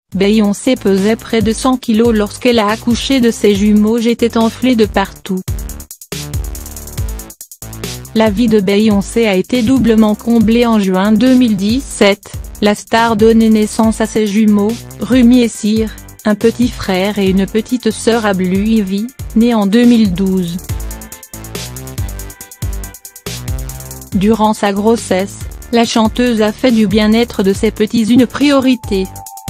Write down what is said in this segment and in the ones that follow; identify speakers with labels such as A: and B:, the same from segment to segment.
A: Beyoncé pesait près de 100 kg lorsqu'elle a accouché de ses jumeaux. J'étais enflée de partout. La vie de Beyoncé a été doublement comblée en juin 2017, la star donnait naissance à ses jumeaux, Rumi et Cyr, un petit frère et une petite sœur à Blue Ivy, née en 2012. Durant sa grossesse, la chanteuse a fait du bien-être de ses petits une priorité.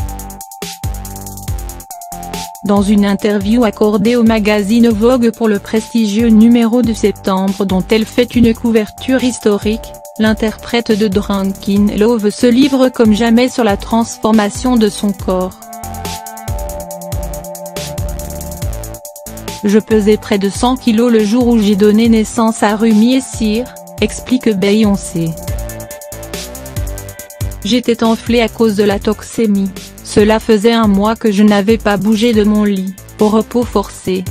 A: Dans une interview accordée au magazine Vogue pour le prestigieux numéro de septembre dont elle fait une couverture historique, l'interprète de Drunken Love se livre comme jamais sur la transformation de son corps. Je pesais près de 100 kg le jour où j'ai donné naissance à Rumi et Cyr, explique Beyoncé. J'étais enflée à cause de la toxémie. Cela faisait un mois que je n'avais pas bougé de mon lit, au repos forcé.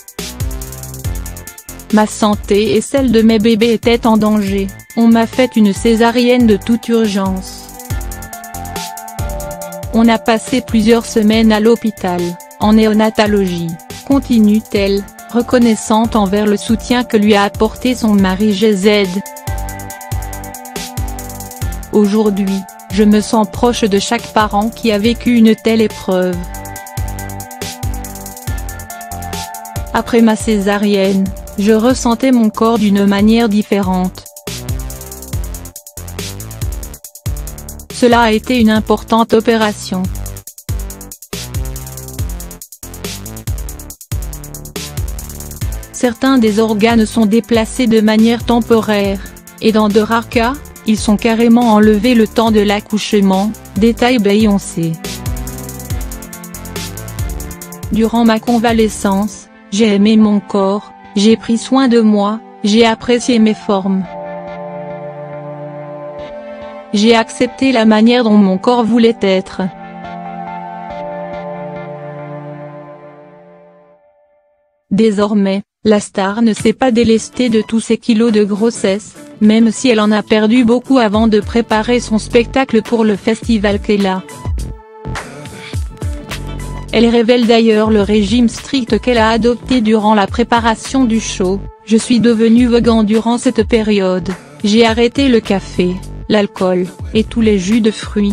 A: Ma santé et celle de mes bébés étaient en danger, on m'a fait une césarienne de toute urgence. On a passé plusieurs semaines à l'hôpital, en néonatologie, continue-t-elle, reconnaissante envers le soutien que lui a apporté son mari GZ. Aujourd'hui, je me sens proche de chaque parent qui a vécu une telle épreuve. Après ma césarienne, je ressentais mon corps d'une manière différente. Cela a été une importante opération. Certains des organes sont déplacés de manière temporaire, et dans de rares cas, ils sont carrément enlevés le temps de l'accouchement, détaille Beyoncé. Durant ma convalescence, j'ai aimé mon corps, j'ai pris soin de moi, j'ai apprécié mes formes. J'ai accepté la manière dont mon corps voulait être. Désormais, la star ne s'est pas délestée de tous ses kilos de grossesse, même si elle en a perdu beaucoup avant de préparer son spectacle pour le festival Kela. Elle révèle d'ailleurs le régime strict qu'elle a adopté durant la préparation du show. Je suis devenue vegan durant cette période, j'ai arrêté le café, l'alcool, et tous les jus de fruits.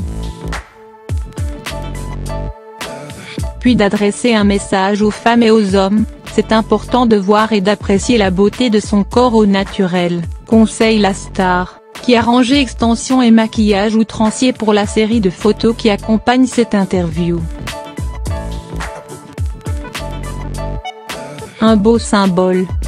A: Puis d'adresser un message aux femmes et aux hommes, c'est important de voir et d'apprécier la beauté de son corps au naturel, conseille la star, qui a rangé extensions et maquillage outrancier pour la série de photos qui accompagne cette interview. Un beau symbole.